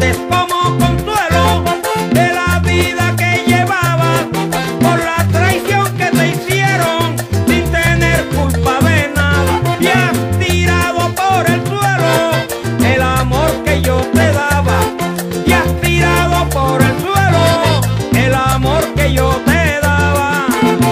sientes como consuelo de la vida que llevabas por la traición que te hicieron sin tener culpa de nada, y has tirado por el suelo el amor que yo te daba, y has tirado por el suelo el amor que yo te daba.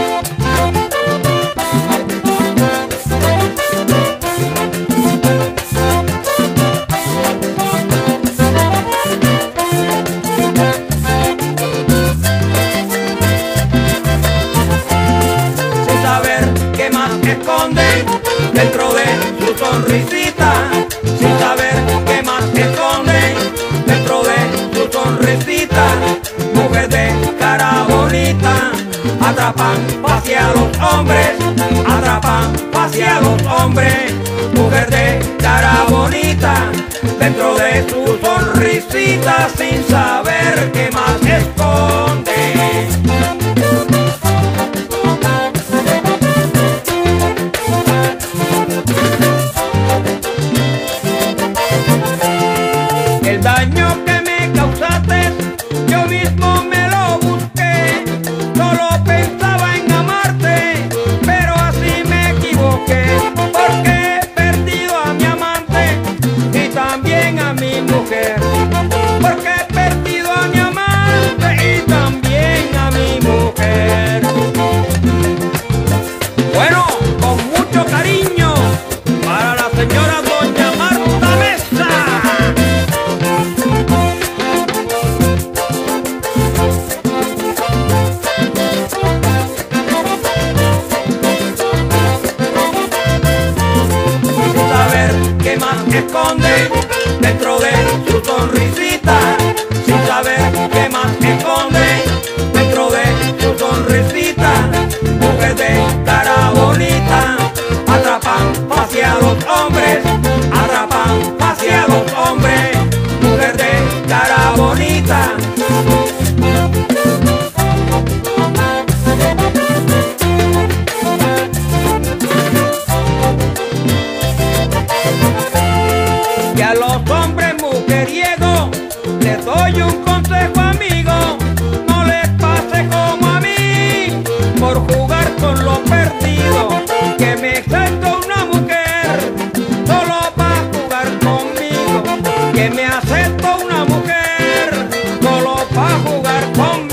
Sin saber qué más esconden dentro de su sonrisita, sin saber qué más esconden dentro de su sonrisita, mujer de cara bonita, atrapan hacia los hombres, atrapan hacia los hombres, mujer de cara bonita, dentro de su sonrisita, sin saber qué más esconde. El daño que me causaste, yo mismo me lo busqué. Solo pensaba en amarte, pero así me equivoqué, porque he perdido a mi amante y también a mi mujer. Porque he perdido a mi amante y también a mi mujer. Bueno, con mucho cariño para la señora doña Marta Mesa. Sin saber qué más esconde dentro de su sonrisita, sin saber qué más esconde dentro de su sonrisita, mujer de cara bonita, atrapan hacia los hombres, atrapan hacia los hombres, mujer de cara bonita. Y a los hombres mujeriegos les doy un consejo, amigo: no les pase como a mí por jugar con lo perdido, que me aceptó una mujer solo para jugar conmigo, que me aceptó una mujer solo para jugar conmigo.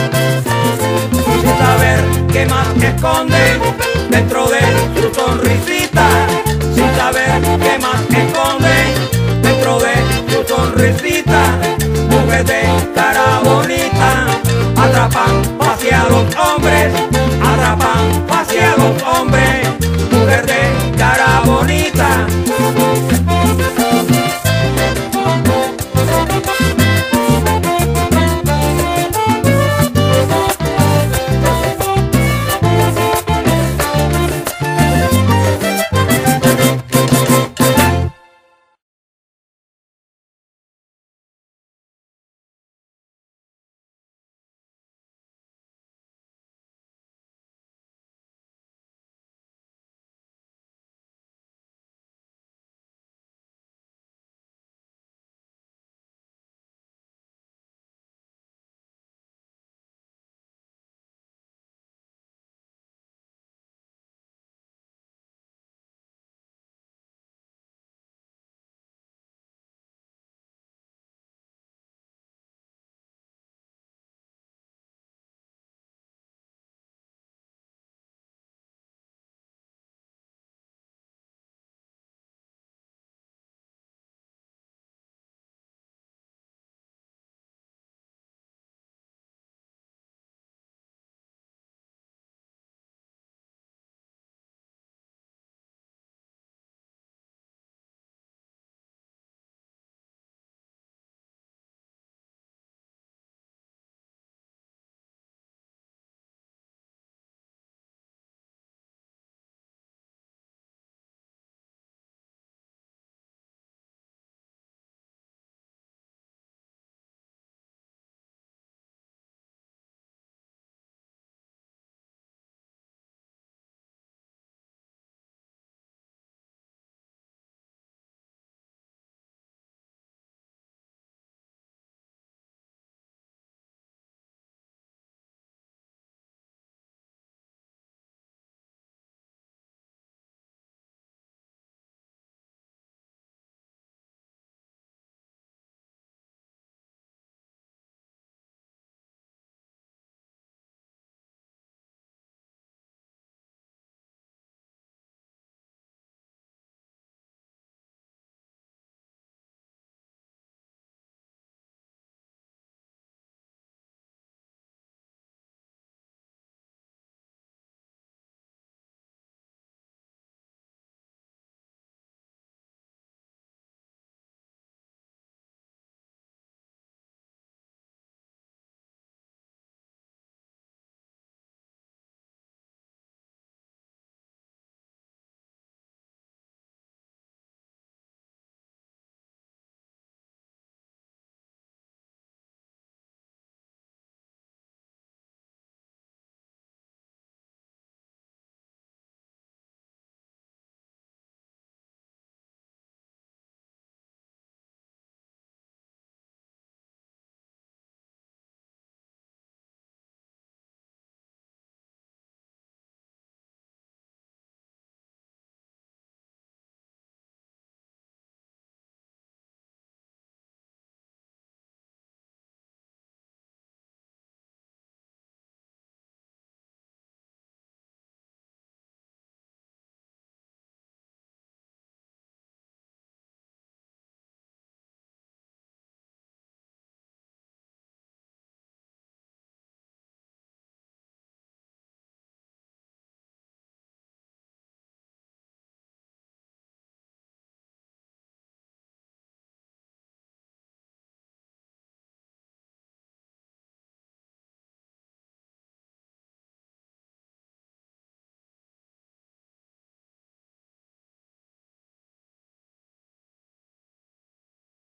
Sin saber qué más esconde dentro de su sonrisita,